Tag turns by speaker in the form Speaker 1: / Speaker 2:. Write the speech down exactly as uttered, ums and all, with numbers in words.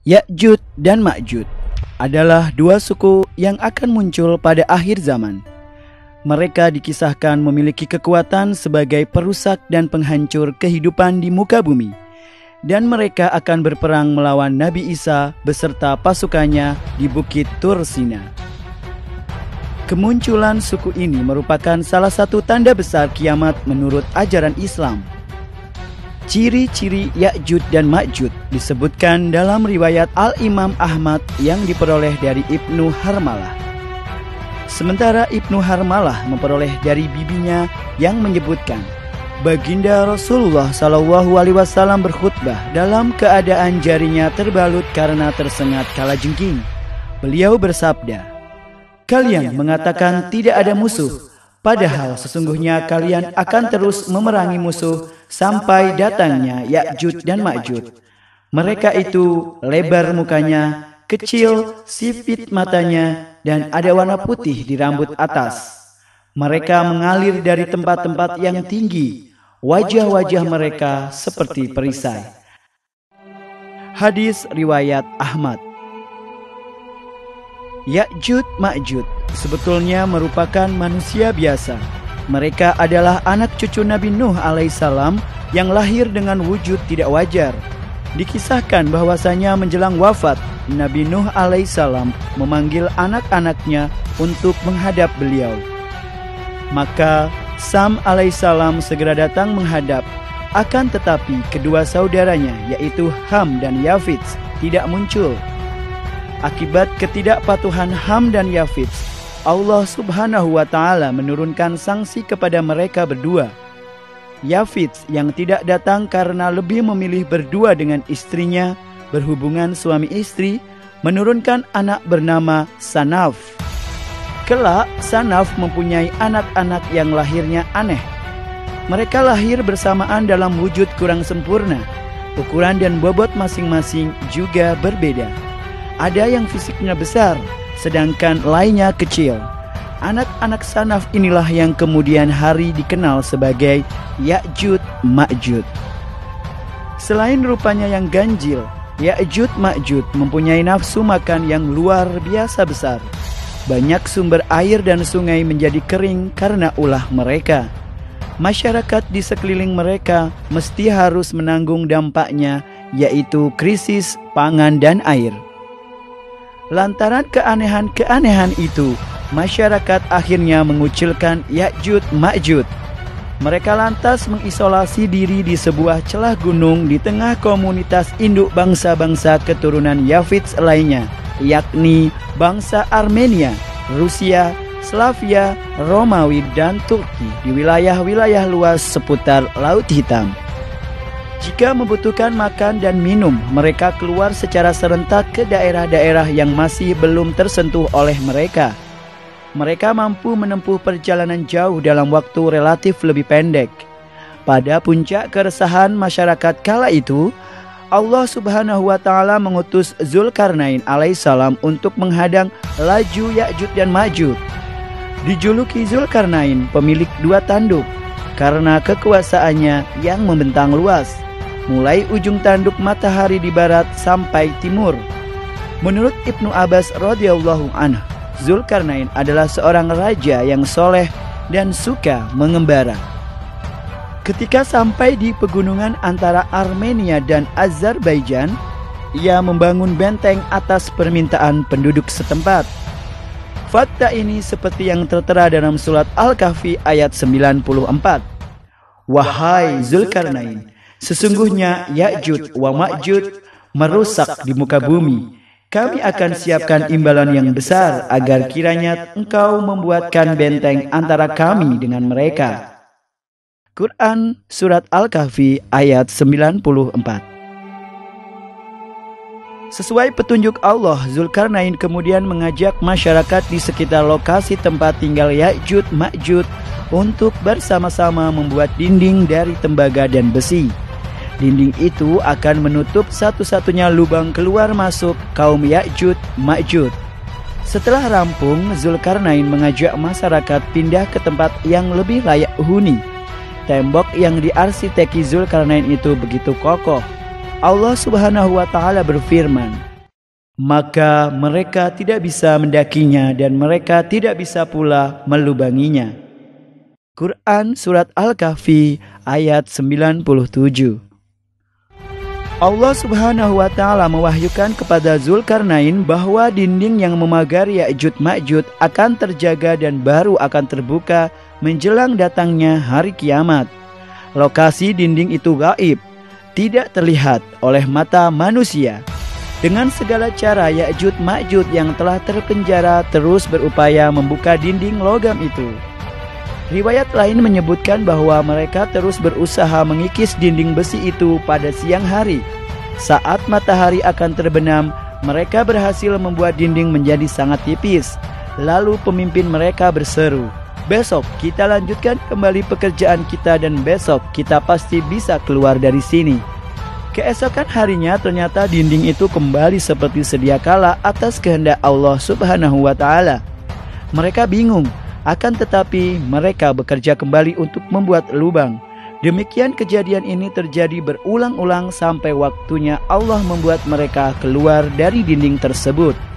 Speaker 1: Ya'juj dan Ma'juj adalah dua suku yang akan muncul pada akhir zaman. Mereka dikisahkan memiliki kekuatan sebagai perusak dan penghancur kehidupan di muka bumi. Dan mereka akan berperang melawan Nabi Isa beserta pasukannya di Bukit Tur Sina. Kemunculan suku ini merupakan salah satu tanda besar kiamat menurut ajaran Islam. Ciri-ciri Ya'juj dan Ma'juj disebutkan dalam riwayat Al-Imam Ahmad yang diperoleh dari Ibnu Harmalah. Sementara Ibnu Harmalah memperoleh dari bibinya yang menyebutkan, Baginda Rasulullah Shallallahu Alaihi Wasallam berkhutbah dalam keadaan jarinya terbalut karena tersengat kalajengking. Beliau bersabda, "Kalian mengatakan tidak ada musuh, padahal sesungguhnya kalian akan terus memerangi musuh sampai datangnya Ya'juj dan Ma'juj. Mereka itu lebar mukanya, kecil, sipit matanya, dan ada warna putih di rambut atas. Mereka mengalir dari tempat-tempat yang tinggi. Wajah-wajah mereka seperti perisai." Hadis riwayat Ahmad. Ya'juj Ma'juj sebetulnya merupakan manusia biasa. Mereka adalah anak cucu Nabi Nuh alaihissalam yang lahir dengan wujud tidak wajar. Dikisahkan bahwasanya menjelang wafat, Nabi Nuh alaihissalam memanggil anak-anaknya untuk menghadap beliau. Maka Sam alaihissalam segera datang menghadap. Akan tetapi kedua saudaranya yaitu Ham dan Yafits tidak muncul. Akibat ketidakpatuhan Ham dan Yafits, Allah subhanahu wa ta'ala menurunkan sanksi kepada mereka berdua. Yafits yang tidak datang karena lebih memilih berdua dengan istrinya, berhubungan suami istri, menurunkan anak bernama Sanaf. Kelak Sanaf mempunyai anak-anak yang lahirnya aneh. Mereka lahir bersamaan dalam wujud kurang sempurna. Ukuran dan bobot masing-masing juga berbeda. Ada yang fisiknya besar, sedangkan lainnya kecil. Anak-anak Sanaf inilah yang kemudian hari dikenal sebagai Ya'juj Ma'juj. Selain rupanya yang ganjil, Ya'juj Ma'juj mempunyai nafsu makan yang luar biasa besar. Banyak sumber air dan sungai menjadi kering karena ulah mereka. Masyarakat di sekeliling mereka mesti harus menanggung dampaknya, yaitu krisis pangan dan air. Lantaran keanehan-keanehan itu, masyarakat akhirnya mengucilkan Ya'juj Ma'juj. Mereka lantas mengisolasi diri di sebuah celah gunung di tengah komunitas induk bangsa-bangsa keturunan Yafits lainnya, yakni bangsa Armenia, Rusia, Slavia, Romawi, dan Turki di wilayah-wilayah luas seputar Laut Hitam. Jika membutuhkan makan dan minum, mereka keluar secara serentak ke daerah-daerah yang masih belum tersentuh oleh mereka. Mereka mampu menempuh perjalanan jauh dalam waktu relatif lebih pendek. Pada puncak keresahan masyarakat kala itu, Allah subhanahu wa ta'ala mengutus Zulkarnain alaihissalam untuk menghadang laju Ya'juj dan Ma'juj. Dijuluki Zulkarnain pemilik dua tanduk karena kekuasaannya yang membentang luas, mulai ujung tanduk matahari di barat sampai timur. Menurut Ibnu Abbas radhiyallahu anhu, Zulkarnain adalah seorang raja yang soleh dan suka mengembara. Ketika sampai di pegunungan antara Armenia dan Azerbaijan, ia membangun benteng atas permintaan penduduk setempat. Fakta ini seperti yang tertera dalam surat Al-Kahfi ayat sembilan puluh empat. Wahai Zulkarnain, sesungguhnya Ya'juj wa Ma'juj merusak di muka bumi. Kami akan siapkan imbalan yang besar agar kiranya engkau membuatkan benteng antara kami dengan mereka. Quran Surat Al-Kahfi ayat sembilan puluh empat. Sesuai petunjuk Allah, Zulkarnain kemudian mengajak masyarakat di sekitar lokasi tempat tinggal Ya'juj Ma'juj untuk bersama-sama membuat dinding dari tembaga dan besi. Dinding itu akan menutup satu-satunya lubang keluar masuk kaum Ya'juj Ma'juj. Setelah rampung, Zulkarnain mengajak masyarakat pindah ke tempat yang lebih layak huni. Tembok yang diarsiteki Zulkarnain itu begitu kokoh. Allah subhanahu wa ta'ala berfirman, maka mereka tidak bisa mendakinya dan mereka tidak bisa pula melubanginya. Quran Surat Al-Kahfi ayat sembilan puluh tujuh. Allah Subhanahu wa Ta'ala mewahyukan kepada Zulkarnain bahwa dinding yang memagari Ya'juj Ma'juj akan terjaga dan baru akan terbuka menjelang datangnya hari kiamat. Lokasi dinding itu gaib, tidak terlihat oleh mata manusia. Dengan segala cara Ya'juj Ma'juj yang telah terpenjara terus berupaya membuka dinding logam itu. Riwayat lain menyebutkan bahwa mereka terus berusaha mengikis dinding besi itu pada siang hari. Saat matahari akan terbenam, mereka berhasil membuat dinding menjadi sangat tipis. Lalu pemimpin mereka berseru, "Besok kita lanjutkan kembali pekerjaan kita dan besok kita pasti bisa keluar dari sini." Keesokan harinya ternyata dinding itu kembali seperti sedia kala atas kehendak Allah Subhanahu wa Ta'ala. Mereka bingung. Akan tetapi mereka bekerja kembali untuk membuat lubang. Demikian kejadian ini terjadi berulang-ulang sampai waktunya Allah membuat mereka keluar dari dinding tersebut.